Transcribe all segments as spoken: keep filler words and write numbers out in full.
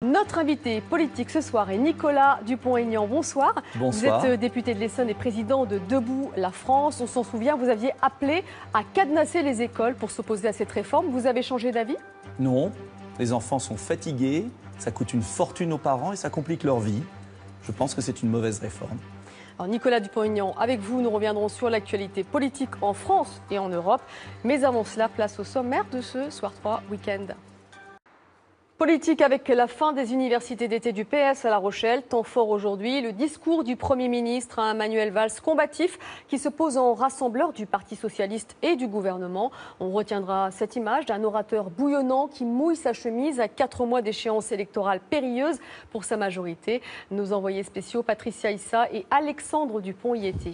Notre invité politique ce soir est Nicolas Dupont-Aignan. Bonsoir. Bonsoir. Vous êtes député de l'Essonne et président de Debout la France. On s'en souvient, vous aviez appelé à cadenasser les écoles pour s'opposer à cette réforme. Vous avez changé d'avis? Non, les enfants sont fatigués, ça coûte une fortune aux parents et ça complique leur vie. Je pense que c'est une mauvaise réforme. Alors Nicolas Dupont-Aignan, avec vous, nous reviendrons sur l'actualité politique en France et en Europe. Mais avant cela, place au sommaire de ce Soir trois Week-end. Politique avec la fin des universités d'été du P S à La Rochelle. Temps fort aujourd'hui, le discours du Premier ministre à Manuel Valls, combatif, qui se pose en rassembleur du Parti socialiste et du gouvernement. On retiendra cette image d'un orateur bouillonnant qui mouille sa chemise à quatre mois d'échéance électorale périlleuse pour sa majorité. Nos envoyés spéciaux Patricia Issa et Alexandre Dupont y étaient.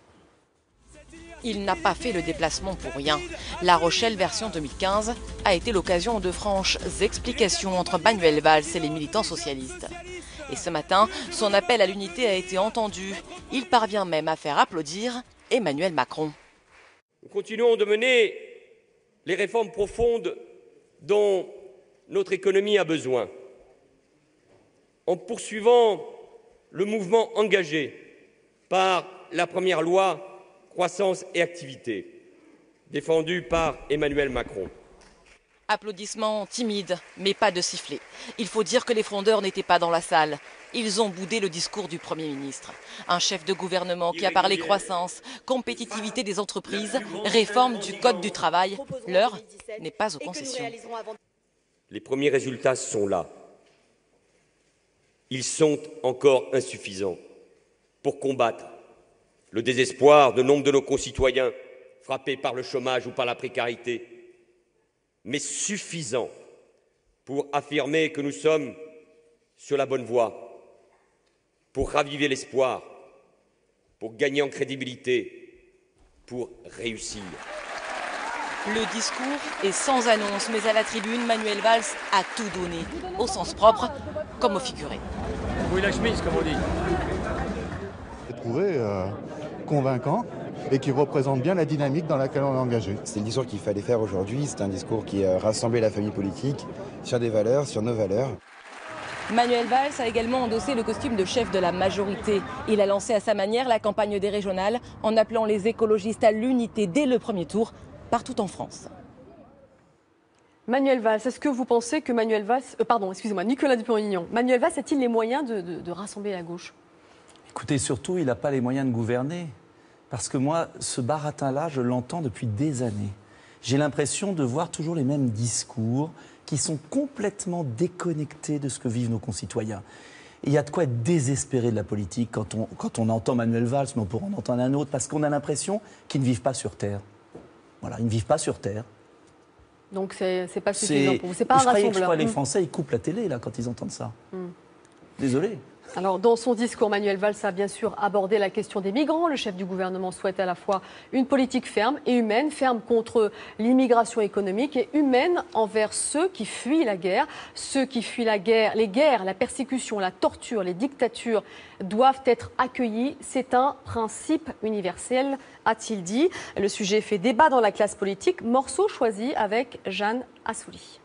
Il n'a pas fait le déplacement pour rien. La Rochelle version deux mille quinze a été l'occasion de franches explications entre Manuel Valls et les militants socialistes. Et ce matin, son appel à l'unité a été entendu. Il parvient même à faire applaudir Emmanuel Macron. Nous continuons de mener les réformes profondes dont notre économie a besoin, en poursuivant le mouvement engagé par la première loi croissance et activité, défendu par Emmanuel Macron. Applaudissements timides, mais pas de sifflet. Il faut dire que les frondeurs n'étaient pas dans la salle. Ils ont boudé le discours du Premier ministre. Un chef de gouvernement qui a parlé croissance, compétitivité des entreprises, réforme du Code du travail. L'heure n'est pas aux concessions. Les premiers résultats sont là. Ils sont encore insuffisants pour combattre le désespoir de nombre de nos concitoyens frappés par le chômage ou par la précarité, mais suffisant pour affirmer que nous sommes sur la bonne voie, pour raviver l'espoir, pour gagner en crédibilité, pour réussir. Le discours est sans annonce, mais à la tribune, Manuel Valls a tout donné, au sens propre comme au figuré. Oui, la chemise, comme on dit. J'ai trouvé euh, convaincant et qui représente bien la dynamique dans laquelle on est engagé. C'est le discours qu'il fallait faire aujourd'hui. C'est un discours qui a rassemblé la famille politique sur des valeurs, sur nos valeurs. Manuel Valls a également endossé le costume de chef de la majorité. Il a lancé à sa manière la campagne des régionales en appelant les écologistes à l'unité dès le premier tour, partout en France. Manuel Valls, est-ce que vous pensez que Manuel Valls, euh, pardon, excusez-moi, Nicolas Dupont-Aignan, Manuel Valls a-t-il les moyens de, de, de rassembler la gauche? Écoutez, surtout, il n'a pas les moyens de gouverner. Parce que moi, ce baratin-là, je l'entends depuis des années. J'ai l'impression de voir toujours les mêmes discours qui sont complètement déconnectés de ce que vivent nos concitoyens. Et il y a de quoi être désespéré de la politique quand on, quand on entend Manuel Valls, mais on pourrait en entendre un autre, parce qu'on a l'impression qu'ils ne vivent pas sur Terre. Voilà, ils ne vivent pas sur Terre. Donc c'est pas suffisant pour vous, c'est pas un je croyais, rassembleur. Je crois que les mmh. Français, ils coupent la télé là, quand ils entendent ça. Mmh. Désolé. Alors, dans son discours, Manuel Valls a bien sûr abordé la question des migrants. Le chef du gouvernement souhaite à la fois une politique ferme et humaine, ferme contre l'immigration économique et humaine envers ceux qui fuient la guerre. Ceux qui fuient la guerre, les guerres, la persécution, la torture, les dictatures doivent être accueillis. C'est un principe universel, a-t-il dit. Le sujet fait débat dans la classe politique. Morceau choisi avec Jeanne Assouli.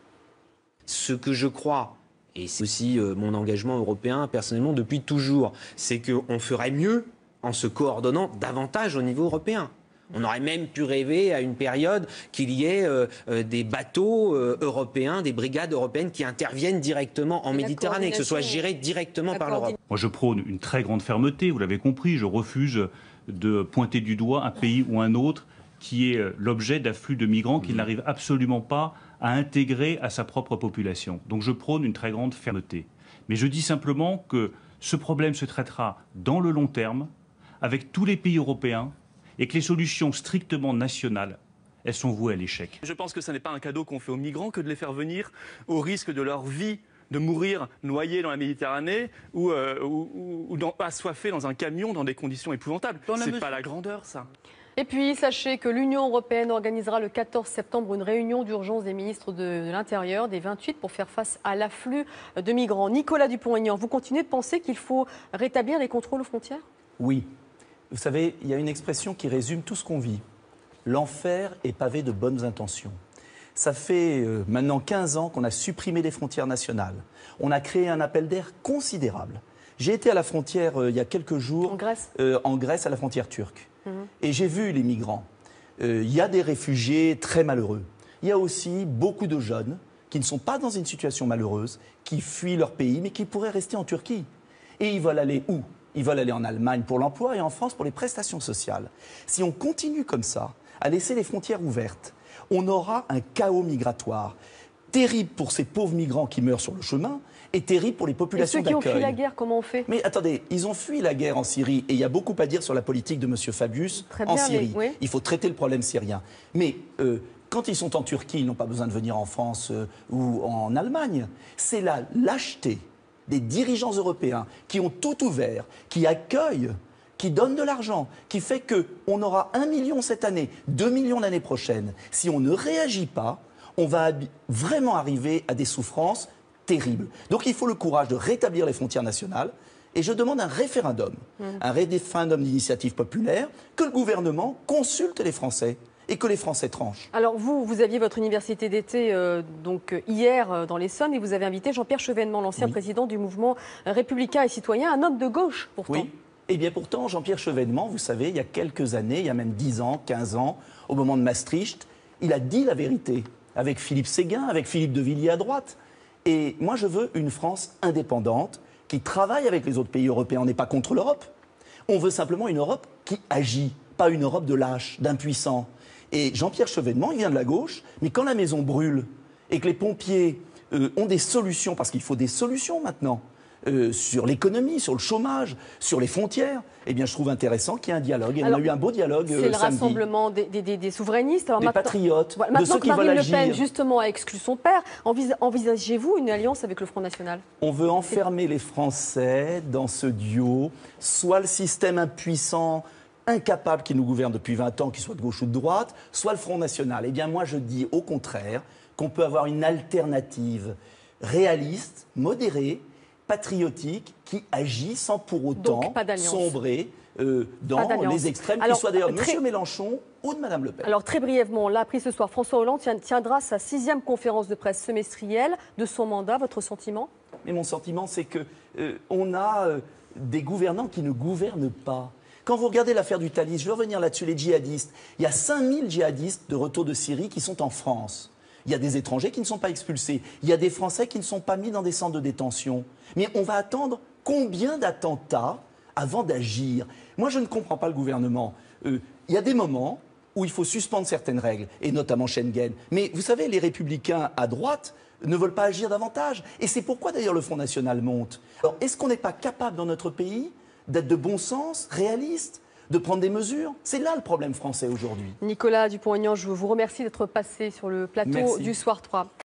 Ce que je crois, et c'est aussi euh, mon engagement européen personnellement depuis toujours, c'est qu'on ferait mieux en se coordonnant davantage au niveau européen. On aurait même pu rêver à une période qu'il y ait euh, euh, des bateaux euh, européens, des brigades européennes qui interviennent directement en Méditerranée, que ce soit géré directement par l'Europe. Moi je prône une très grande fermeté, vous l'avez compris, je refuse de pointer du doigt un pays ou un autre qui est l'objet d'afflux de migrants qu'il n'arrive absolument pas à intégrer à sa propre population. Donc je prône une très grande fermeté. Mais je dis simplement que ce problème se traitera dans le long terme, avec tous les pays européens, et que les solutions strictement nationales, elles sont vouées à l'échec. Je pense que ce n'est pas un cadeau qu'on fait aux migrants que de les faire venir au risque de leur vie, de mourir noyés dans la Méditerranée ou, euh, ou, ou dans, assoiffés dans un camion dans des conditions épouvantables. C'est pas la grandeur, ça. Et puis, sachez que l'Union européenne organisera le quatorze septembre une réunion d'urgence des ministres de, de l'Intérieur, des vingt-huit, pour faire face à l'afflux de migrants. Nicolas Dupont-Aignan, vous continuez de penser qu'il faut rétablir les contrôles aux frontières? Oui. Vous savez, il y a une expression qui résume tout ce qu'on vit. L'enfer est pavé de bonnes intentions. Ça fait euh, maintenant quinze ans qu'on a supprimé les frontières nationales. On a créé un appel d'air considérable. J'ai été à la frontière euh, il y a quelques jours, en Grèce, euh, en Grèce à la frontière turque. Mmh. Et j'ai vu les migrants. Euh, il y a des réfugiés très malheureux. Il y a aussi beaucoup de jeunes qui ne sont pas dans une situation malheureuse, qui fuient leur pays, mais qui pourraient rester en Turquie. Et ils veulent aller où? Ils veulent aller en Allemagne pour l'emploi et en France pour les prestations sociales. Si on continue comme ça, à laisser les frontières ouvertes, on aura un chaos migratoire terrible pour ces pauvres migrants qui meurent sur le chemin et terrible pour les populations d'accueil. Et ceux qui ont fui la guerre, comment on fait? Mais attendez, ils ont fui la guerre en Syrie et il y a beaucoup à dire sur la politique de M. Fabius Très en bien, Syrie. mais, oui. Il faut traiter le problème syrien. Mais euh, quand ils sont en Turquie, ils n'ont pas besoin de venir en France euh, ou en Allemagne. C'est la lâcheté des dirigeants européens qui ont tout ouvert, qui accueillent, qui donnent de l'argent, qui fait qu'on aura un million cette année, deux millions l'année prochaine. Si on ne réagit pas, on va vraiment arriver à des souffrances terribles. Donc il faut le courage de rétablir les frontières nationales. Et je demande un référendum, mmh. un référendum d'initiative populaire, que le gouvernement consulte les Français et que les Français tranchent. Alors vous, vous aviez votre université d'été euh, donc hier euh, dans l'Essonne et vous avez invité Jean-Pierre Chevènement, l'ancien oui. président du mouvement républicain et citoyen, un homme de gauche pourtant. Oui. Eh bien pourtant, Jean-Pierre Chevènement, vous savez, il y a quelques années, il y a même dix ans, quinze ans, au moment de Maastricht, il a dit la vérité, avec Philippe Séguin, avec Philippe de Villiers à droite. Et moi, je veux une France indépendante, qui travaille avec les autres pays européens. On n'est pas contre l'Europe. On veut simplement une Europe qui agit, pas une Europe de lâches, d'impuissants. Et Jean-Pierre Chevènement, il vient de la gauche, mais quand la maison brûle et que les pompiers euh, ont des solutions, parce qu'il faut des solutions maintenant, Euh, sur l'économie, sur le chômage, sur les frontières, eh bien, je trouve intéressant qu'il y ait un dialogue. Et Alors, on a eu un beau dialogue euh, C'est le samedi. rassemblement des, des, des souverainistes. Alors des maintenant, patriotes, voilà, de ceux qui Marine veulent Le agir. Pen, justement, a exclu son père. Envis- envisagez-vous une alliance avec le Front National? On veut enfermer les Français dans ce duo, soit le système impuissant, incapable qui nous gouverne depuis vingt ans, qu'il soit de gauche ou de droite, soit le Front National. Eh bien, moi, je dis au contraire qu'on peut avoir une alternative réaliste, modérée, patriotique, qui agit sans pour autant sombrer euh, dans les extrêmes, qu'ils soient d'ailleurs de très... M. Mélenchon ou de Mme Le Pen. Alors très brièvement, on l'a appris ce soir, François Hollande tiendra sa sixième conférence de presse semestrielle de son mandat. Votre sentiment? Mais mon sentiment, c'est qu'on euh, a euh, des gouvernants qui ne gouvernent pas. Quand vous regardez l'affaire du Thalys, je vais revenir là-dessus, les djihadistes. Il y a cinq mille djihadistes de retour de Syrie qui sont en France. Il y a des étrangers qui ne sont pas expulsés. Il y a des Français qui ne sont pas mis dans des centres de détention. Mais on va attendre combien d'attentats avant d'agir? Moi, je ne comprends pas le gouvernement. Euh, il y a des moments où il faut suspendre certaines règles, et notamment Schengen. Mais vous savez, les républicains à droite ne veulent pas agir davantage. Et c'est pourquoi d'ailleurs le Front National monte. Alors, est-ce qu'on n'est pas capable dans notre pays d'être de bon sens, réaliste, de prendre des mesures? C'est là le problème français aujourd'hui. Nicolas Dupont-Aignan, je vous remercie d'être passé sur le plateau Merci. du Soir trois.